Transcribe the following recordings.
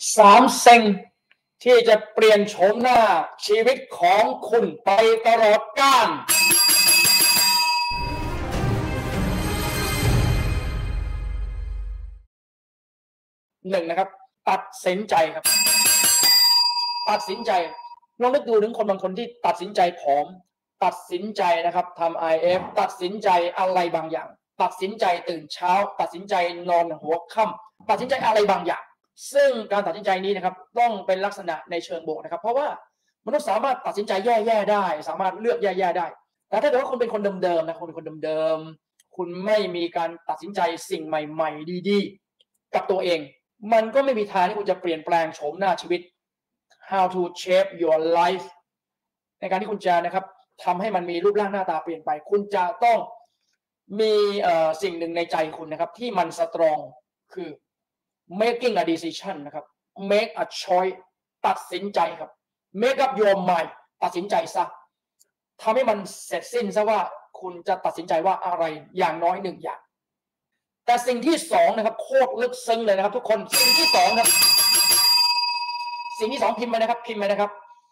3 สิ่งที่จะเปลี่ยนโฉมหน้าชีวิตของคุณไปตลอดกาลหนึ่งนะครับตัดสินใจครับตัดสินใจลองนึกดูถึงคนบางคนที่ตัดสินใจผอมตัดสินใจนะครับทำ IF ตัดสินใจอะไรบางอย่างตัดสินใจตื่นเช้าตัดสินใจนอนหัวค่ำตัดสินใจอะไรบางอย่างซึ่งการตัดสินใจนี้นะครับต้องเป็นลักษณะในเชิงบวกนะครับเพราะว่ามนุษย์สามารถตัดสินใจแย่ๆได้สามารถเลือกแย่ๆได้แต่ถ้าเกิดว่าคุณเป็นคนเดิมๆนะคุณเป็นคนเดิมๆคุณไม่มีการตัดสินใจสิ่งใหม่ๆดีๆกับตัวเองมันก็ไม่มีทางที่คุณจะเปลี่ยนแปลงโฉมหน้าชีวิต how to shape your life ในการที่คุณจะนะครับทำให้มันมีรูปร่างหน้าตาเปลี่ยนไปคุณจะต้องมีสิ่งหนึ่งในใจคุณนะครับที่มันสตรองคือ making a decision นะครับ make a choice ตัดสินใจครับ make up your mind ตัดสินใจซะทำให้มันเสร็จสิ้นซะว่าคุณจะตัดสินใจว่าอะไรอย่างน้อยหนึ่งอย่างแต่สิ่งที่สองนะครับโคตรลึกซึ้งเลยนะครับทุกคนสิ่งที่สองครับสิ่งที่สองพิมพ์มานะครับ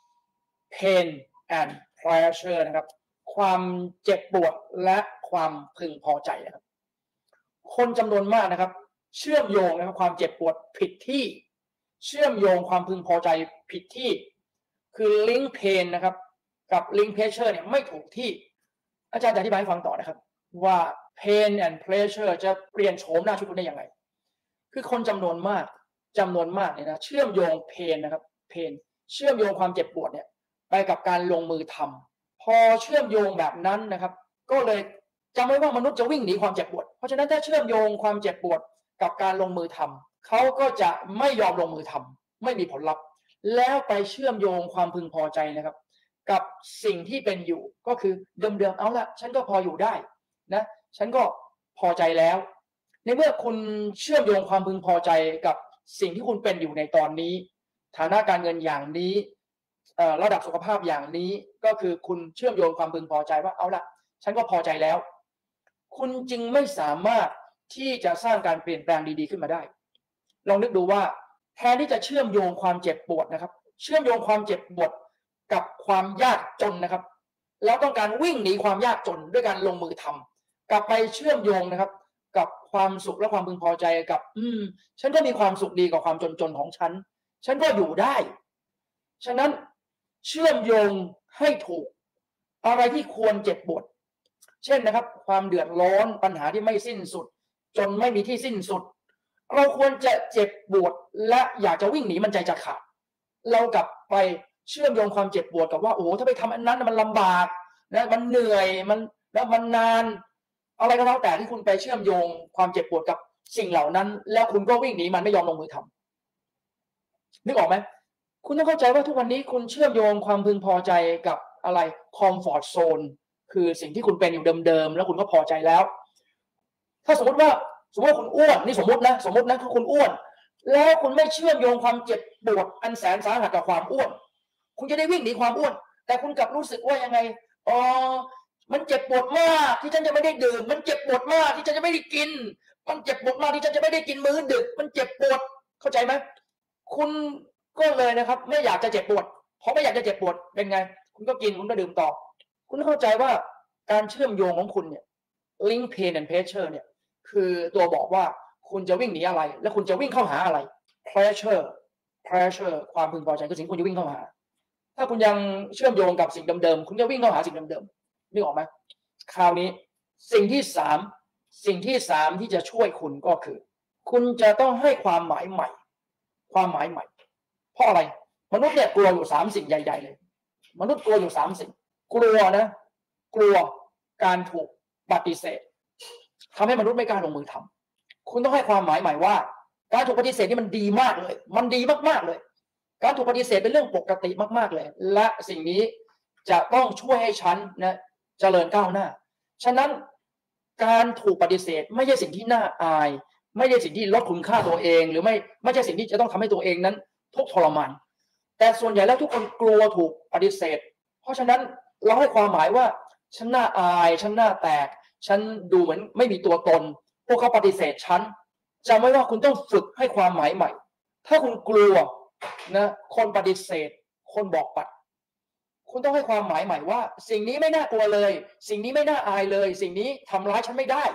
pain and pleasure นะครับความเจ็บปวดและความพึงพอใจนะครับคนจำนวนมากนะครับเชื่อมโยงนะครับความเจ็บปวดผิดที่เชื่อมโยงความพึงพอใจผิดที่คือ link pain นะครับกับ link pleasure เนี่ยไม่ถูกที่อาจารย์จะอธิบายให้ฟังต่อนะครับว่า pain and pleasure จะเปลี่ยนโฉมหน้าชีวิตคุณได้อย่างไรคือคนจำนวนมากเนี่ยนะเชื่อมโยง pain นะครับ pain เชื่อมโยงความเจ็บปวดเนี่ยไปกับการลงมือทำพอเชื่อมโยงแบบนั้นนะครับก็เลยจำไว้ว่ามนุษย์จะวิ่งหนีความเจ็บปวดเพราะฉะนั้นถ้าเชื่อมโยงความเจ็บปวดกับการลงมือทำเขาก็จะไม่ยอมลงมือทำไม่มีผลลัพธ์แล้วไปเชื่อมโยงความพึงพอใจนะครับกับสิ่งที่เป็นอยู่ก็คือเดิมๆเอาละฉันก็พออยู่ได้นะฉันก็พอใจแล้วในเมื่อคุณเชื่อมโยงความพึงพอใจกับสิ่งที่คุณเป็นอยู่ในตอนนี้ฐานะการเงินอย่างนี้ระดับสุขภาพอย่างนี้ก็คือคุณเชื่อมโยงความพึงพอใจว่าเอาละฉันก็พอใจแล้วคุณจึงไม่สามารถที่จะสร้างการเปลี่ยนแปลงดีๆขึ้นมาได้ลองนึกดูว่าแทนที่จะเชื่อมโยงความเจ็บปวดนะครับเชื่อมโยงความเจ็บปวดกับความยากจนนะครับแล้วต้องการวิ่งหนีความยากจนด้วยการลงมือทำกลับไปเชื่อมโยงนะครับกับความสุขและความพึงพอใจกับฉันก็มีความสุขดีกว่าความจนของฉันก็อยู่ได้ฉะนั้นเชื่อมโยงให้ถูกอะไรที่ควรเจ็บปวดเช่นนะครับความเดือดร้อนปัญหาที่ไม่สิ้นสุดจนไม่มีที่สิ้นสุดเราควรจะเจ็บปวดและอยากจะวิ่งหนีมันใจจะขาดเรากลับไปเชื่อมโยงความเจ็บปวดกับว่าโอ้ถ้าไปทำอันนั้นมันลำบากนะมันเหนื่อยแล้วมันนานอะไรก็แล้วแต่ที่คุณไปเชื่อมโยงความเจ็บปวดกับสิ่งเหล่านั้นแล้วคุณก็วิ่งหนีมันไม่ยอมลงมือทำนึกออกไหมคุณต้องเข้าใจว่าทุกวันนี้คุณเชื่อมโยงความพึงพอใจกับอะไรคอมฟอร์ตโซนคือสิ่งที่คุณเป็นอยู่เดิมๆแล้วคุณก็พอใจแล้วถ้าสมมติว่าคุณอ้วนนี่สมมตินะคือคุณอ้วนแล้วคุณไม่เชื่อมโยงความเจ็บปวดอันแสนสาหัสกับความอ้วนคุณจะได้วิ่งหนีความอ้วนแต่คุณกลับรู้สึกว่ายังไงมันเจ็บปวดมากที่ฉันจะไม่ได้ดื่มมันเจ็บปวดมากที่ฉันจะไม่ได้กินมันเจ็บปวดมากที่ฉันจะไม่ได้กินมื้อดึกมันเจ็บปวดเข้าใจไหมคุณก็เลยนะครับไม่อยากจะเจ็บปวดเพราะไม่อยากจะเจ็บปวดเป็นไงคุณก็กินคุณก็ดื่มต่อคุณเข้าใจว่าการเชื่อมโยงของคุณเนี่ย link pain and pleasure เนี่ยคือตัวบอกว่าคุณจะวิ่งหนีอะไรและคุณจะวิ่งเข้าหาอะไร pleasure ความพึงพอใจคือสิ่งคุณจะวิ่งเข้าหาถ้าคุณยังเชื่อมโยงกับสิ่งเดิมๆคุณจะวิ่งเข้าหาสิ่งเดิมๆนึกออกไหมคราวนี้สิ่งที่สามที่จะช่วยคุณก็คือคุณจะต้องให้ความหมายใหม่เพราะอะไรมนุษย์เนี่ยกลัวอยู่3สิ่งใหญ่ๆเลยมนุษย์กลัวอยู่3สิ่งกลัวการถูกปฏิเสธทำให้มนุษย์ไม่กล้าลงมือทำคุณต้องให้ความหมายใหม่ว่าการถูกปฏิเสธนี่มันดีมากเลยมันดีมากๆเลยการถูกปฏิเสธเป็นเรื่องปกติมากๆเลยและสิ่งนี้จะต้องช่วยให้ฉันนะเจริญก้าวหน้าฉะนั้นการถูกปฏิเสธไม่ใช่สิ่งที่น่าอายไม่ใช่สิ่งที่ลดคุณค่าตัวเองหรือไม่ใช่สิ่งที่จะต้องทำให้ตัวเองนั้นทุกข์ทรมานแต่ส่วนใหญ่แล้วทุกคนกลัวถูกปฏิเสธเพราะฉะนั้นเราให้ความหมายว่าฉันน่าอายฉันน่าแตกฉันดูเหมือนไม่มีตัวตนพวกเขาปฏิเสธฉันจำไว้ว่าคุณต้องฝึกให้ความหมายใหม่ทถ้าคุณกลัวนะคนปฏิเสธคนบอกปัดคุณต้องให้ความหมายใหม่ว่าสิ่งนี้ไม่น่ากลัวเลยสิ่งนี้ไม่น่าอายเลยสิ่งนี้ทำร้ายฉันไม่ได้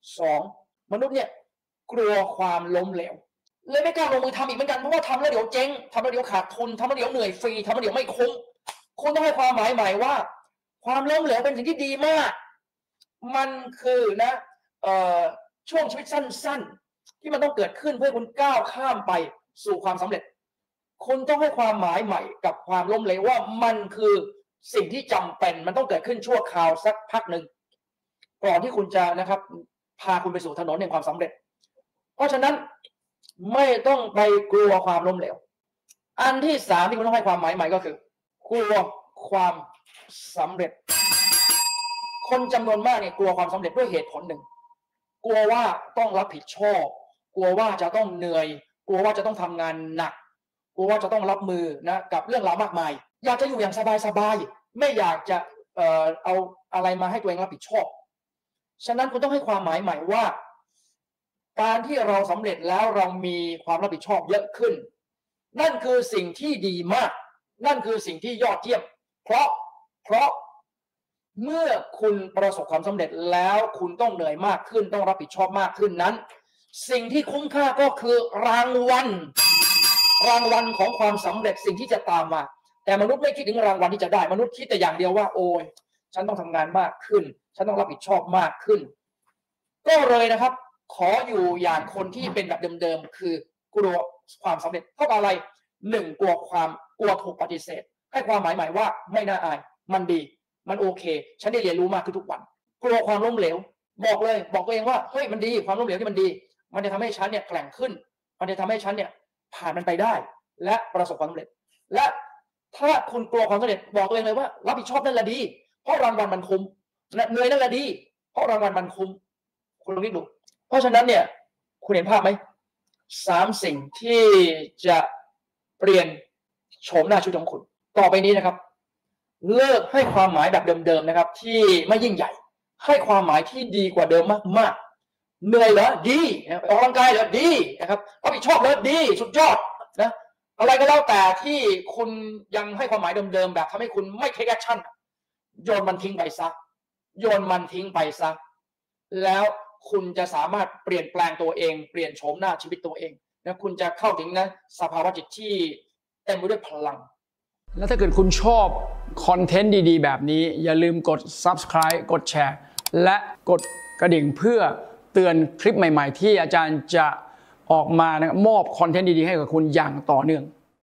2มนุษย์เนี่ยกลัวความล้มเหลวเลยไม่กล้าลงมือทำอีกเหมือนกันเพราะว่าทำแล้วเดี๋ยวเจ๊งทำแล้วเดี๋ยวขาดทุนทำแล้วเดี๋ยวเหนื่อยฟรีทำแล้วเดี๋ยวไม่คุ้มคุณต้องให้ความหมายใหม่ว่าความล้มเหลวเป็นสิ่งที่ดีมากมันคือนะช่วงชีวิตสั้นๆที่มันต้องเกิดขึ้นเพื่อคุณก้าวข้ามไปสู่ความสำเร็จคุณต้องให้ความหมายใหม่กับความล้มเหลวว่ามันคือสิ่งที่จำเป็นมันต้องเกิดขึ้นชั่วคราวสักพักหนึ่งก่อนที่คุณจะนะครับพาคุณไปสู่ถนนแห่งความสำเร็จเพราะฉะนั้นไม่ต้องไปกลัวความล้มเหลวอันที่3ที่คุณต้องให้ความหมายใหม่ก็คือกลัวความสำเร็จคนจำนวนมากเนี่ยกลัวความสำเร็จด้วยเหตุผลหนึ่งกลัวว่าต้องรับผิดชอบกลัวว่าจะต้องเหนื่อยกลัวว่าจะต้องทำงานหนักกลัวว่าจะต้องรับมือนะกับเรื่องราวมากมายอยากจะอยู่อย่างสบายๆไม่อยากจะเอาอะไรมาให้ตัวเองรับผิดชอบฉะนั้นคุณต้องให้ความหมายใหม่ว่าการที่เราสำเร็จแล้วเรามีความรับผิดชอบเยอะขึ้นนั่นคือสิ่งที่ดีมากนั่นคือสิ่งที่ยอดเยี่ยมเพราะเมื่อคุณประสบความสำเร็จแล้วคุณต้องเหนื่อยมากขึ้นต้องรับผิดชอบมากขึ้นนั้นสิ่งที่คุ้มค่าก็คือรางวัลของความสำเร็จสิ่งที่จะตามมาแต่มนุษย์ไม่คิดถึงรางวัลที่จะได้มนุษย์คิดแต่อย่างเดียวว่าโอ้ยฉันต้องทำงานมากขึ้นฉันต้องรับผิดชอบมากขึ้นก็เลยนะครับขออยู่อย่างคนที่เป็นแบบเดิมๆคือกลัวความสำเร็จเท่ากับอะไร1กลัวถูกปฏิเสธให้ความหมายใหม่ว่าไม่น่าอายมันดีมันโอเคฉันได้เรียนรู้มากขึ้นทุกวันกลัวความล้มเหลวบอกตัวเองว่าเฮ้ยมันดีความล้มเหลวที่มันดีมันจะทำให้ฉันเนี่ยแกร่งขึ้นมันจะทำให้ฉันเนี่ยผ่านมันไปได้และประสบความสำเร็จและถ้าคุณกลัวความสำเร็จบอกตัวเองเลยว่ารับผิดชอบนั่นแหละดีเพราะรางวัลมันคุ้มเหนื่อยนั่นแหละดีเพราะรางวัลมันคุ้มคุณลองคิดดูเพราะฉะนั้นเนี่ยคุณเห็นภาพไหม3สิ่งที่จะเปลี่ยนโฉมหน้าชีวิตของคุณต่อไปนี้นะครับเลิกให้ความหมายแบบเดิมๆนะครับที่ไม่ยิ่งใหญ่ให้ความหมายที่ดีกว่าเดิมมากๆเหนื่อยเหรอดีออกกำลังกายเหรอดีนะครับรับผิดชอบเหรอดีสุดยอดนะอะไรก็แล้วแต่ที่คุณยังให้ความหมายเดิมๆแบบทำให้คุณไม่เทคแอคชั่นโยนมันทิ้งไปซะแล้วคุณจะสามารถเปลี่ยนแปลงตัวเองเปลี่ยนโฉมหน้าชีวิตตัวเองนะคุณจะเข้าถึงนะสภาวะจิตที่เต็มไปด้วยพลังแล้วถ้าเกิดคุณชอบคอนเทนต์ดีๆแบบนี้อย่าลืมกด Subscribe กดแชร์และกดกระดิ่งเพื่อเตือนคลิปใหม่ๆที่อาจารย์จะออกมานะมอบคอนเทนต์ดีๆให้กับคุณอย่างต่อเนื่อง